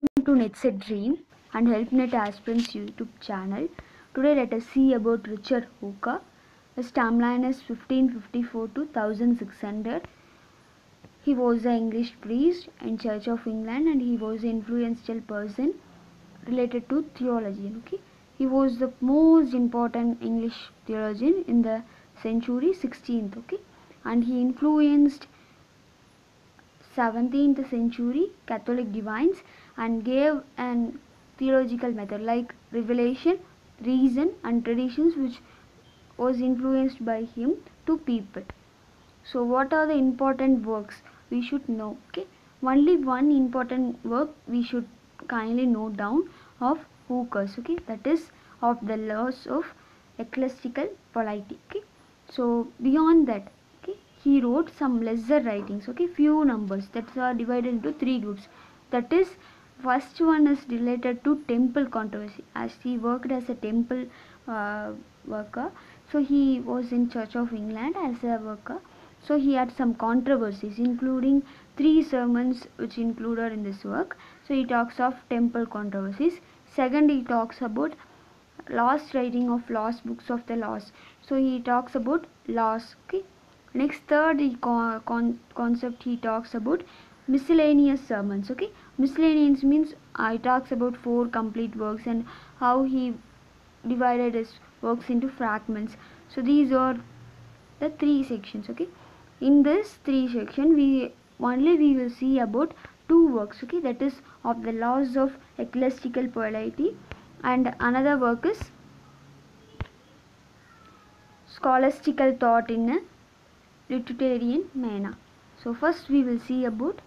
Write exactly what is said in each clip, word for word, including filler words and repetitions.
To NetSet and HelpNet Aspirants YouTube channel. Today let us see about Richard Hooker. His timeline is fifteen fifty-four to sixteen hundred. He was an English priest in Church of England and he was an influential person related to theology. Okay, he was the most important English theologian in the century sixteenth. Okay, and he influenced seventeenth century Catholic divines and gave an theological method like revelation, reason and traditions which was influenced by him to people. So what are the important works we should know? Okay, only one important work we should kindly note down of Hooker's. Okay, that is of the laws of ecclesiastical polity. Okay, so beyond that, okay, he wrote some lesser writings. Okay, few numbers that are divided into three groups. That is, first one is related to temple controversy, as he worked as a temple uh, worker. So he was in Church of England as a worker. So he had some controversies, including three sermons which included in this work. So he talks of temple controversies. Second, he talks about lost writing of lost books of the laws. So he talks about laws. Okay. Next, third con con concept he talks about miscellaneous sermons. Okay, miscellaneous means uh, he talks about four complete works and how he divided his works into fragments. So these are the three sections. Okay, in this three section we only we will see about two works. Okay, that is of the laws of ecclesiastical polity and another work is scholastical thought in a utilitarian manner. So first we will see about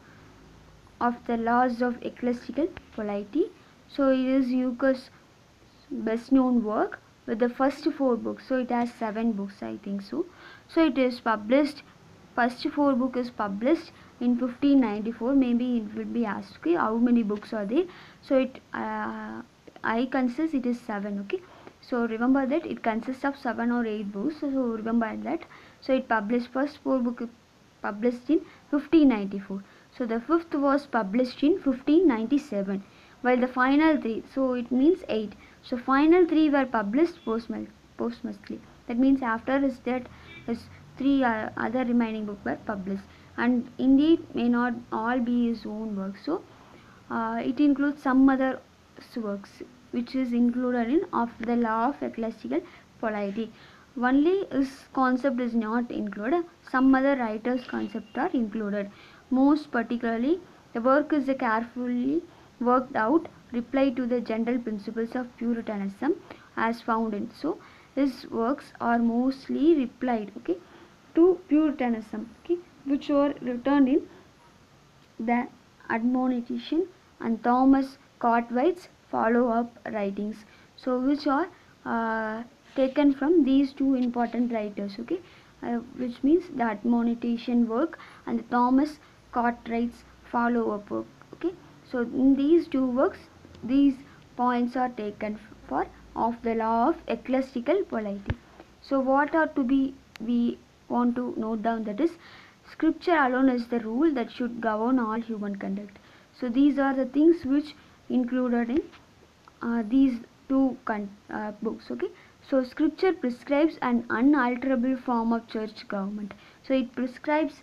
of the laws of ecclesiastical polity. So it is Hooker's best known work with the first four books. So it has seven books, I think so. So it is published, first four book is published in fifteen ninety-four. Maybe it will be asked, okay, how many books are there? So it uh, I consider it is seven. Okay, so remember that it consists of seven or eight books. So remember that. So it published first four book published in fifteen ninety-four. So the fifth was published in fifteen ninety-seven, while the final three, so it means eight. So final three were published posthumously. That means after his death, his three uh, other remaining books were published, and indeed may not all be his own work. So uh, it includes some other works which is included in of the law of ecclesiastical polity. Only his concept is not included. Some other writers' concepts are included. Most particularly, the work is a carefully worked out reply to the general principles of Puritanism as found in. So his works are mostly replied, okay, to Puritanism, okay, which were written in the Admonition and Thomas Cartwright's follow-up writings. So which are uh, taken from these two important writers, okay, uh, which means the Admonition work and the Thomas Cartwright's follow-up work. Okay, so in these two works, these points are taken for of the law of ecclesiastical polity. So what are to be we want to note down, that is, Scripture alone is the rule that should govern all human conduct. So these are the things which included in uh, these two uh, books. Okay, so Scripture prescribes an unalterable form of church government. So it prescribes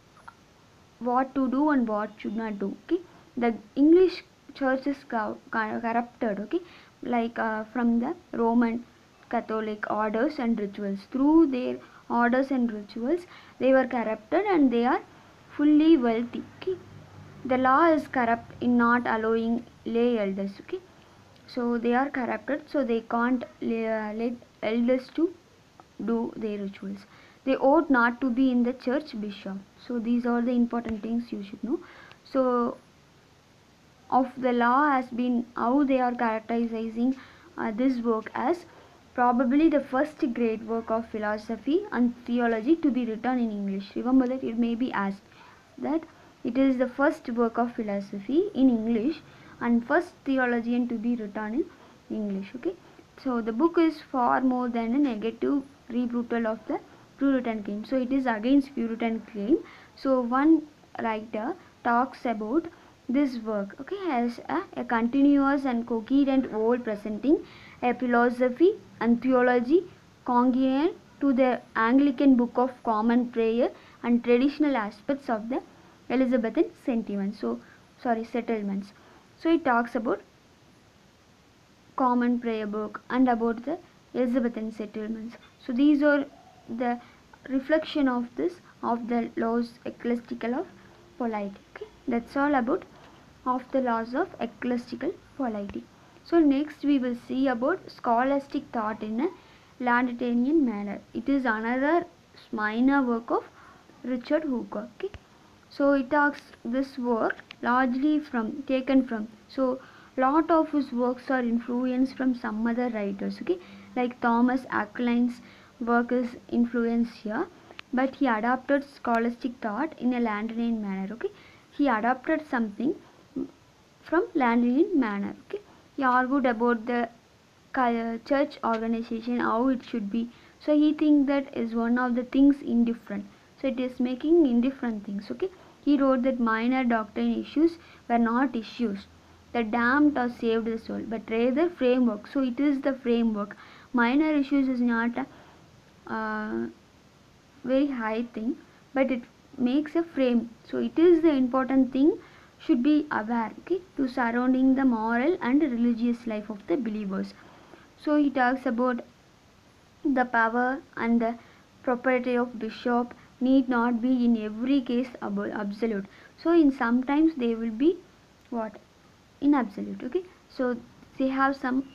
what to do and what should not do. Okay, the English church is corrupted. Okay, like uh, from the Roman Catholic orders and rituals. Through their orders and rituals, they were corrupted and they are fully wealthy. Okay, the law is corrupt in not allowing lay elders. Okay, so they are corrupted, so they can't uh, let elders to do their rituals. They ought not to be in the church bishop. So these are the important things you should know. So of the law has been how they are characterizing uh, this work as probably the first great work of philosophy and theology to be written in English. Remember that it may be asked that it is the first work of philosophy in English and first theologian to be written in English. Okay, so the book is far more than a negative rebuttal of the Puritan claim. So it is against Puritan claim. So one writer talks about this work, okay, has a, a continuous and coherent whole presenting a philosophy and theology congruent to the Anglican Book of Common Prayer and traditional aspects of the Elizabethan sentiments. So, sorry, settlements. So it talks about Common Prayer book and about the Elizabethan settlements. So these are the reflection of this of the laws ecclesiastical of polity. Okay, that's all about of the laws of ecclesiastical polity. So next we will see about scholastic thought in a Landetanian manner. It is another minor work of Richard Hooker. Okay, so it talks this work largely from taken from so lot of his works are influenced from some other writers, okay, like Thomas Aquiline's work is influenced here, but he adopted scholastic thought in a Landrian manner. Okay, he adopted something from Landrian manner. Okay, he argued about the church organization, how it should be. So he thinks that is one of the things indifferent. So it is making indifferent things. Okay, he wrote that minor doctrine issues were not issues. The damned or saved the soul, but rather framework. So it is the framework. Minor issues is not a uh, very high thing, but it makes a frame. So it is the important thing should be aware, okay, to surrounding the moral and religious life of the believers. So he talks about the power and the propriety of bishop need not be in every case absolute. So in sometimes they will be what in absolute. Okay, so they have some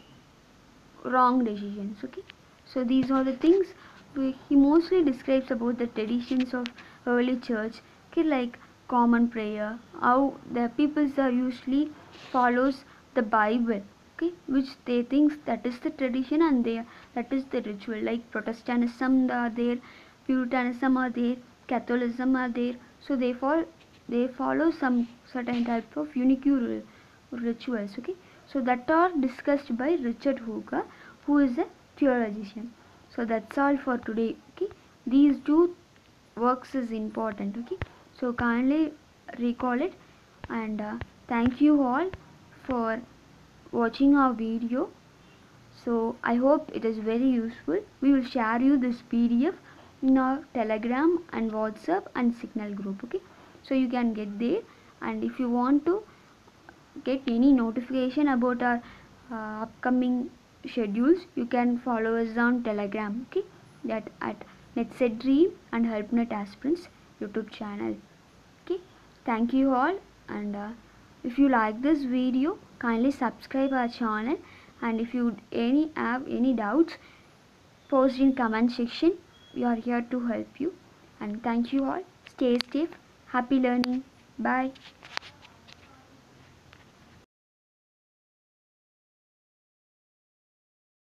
wrong decisions. Okay, so these are the things we, he mostly describes about the traditions of early church. Okay, like common prayer, how the peoples are usually follows the Bible, okay, which they think that is the tradition and they that is the ritual. Like Protestantism are there, Puritanism are there, Catholicism are there. So they follow they follow some certain type of unique rituals. Okay, so that are discussed by Richard Hooker, who is a theologian. So that's all for today. Okay, these two works is important. Okay, so kindly recall it, and uh, thank you all for watching our video. So I hope it is very useful. We will share you this P D F in our Telegram and WhatsApp and Signal group. Okay, so you can get there, and if you want to get any notification about our uh, upcoming schedules, you can follow us on Telegram. Okay, that at NetSet Dream and HelpNet Aspirants YouTube channel. Okay, thank you all, and uh, if you like this video, kindly subscribe our channel, and if you any have any doubts, post in comment section. We are here to help you, and thank you all. Stay safe, happy learning. Bye.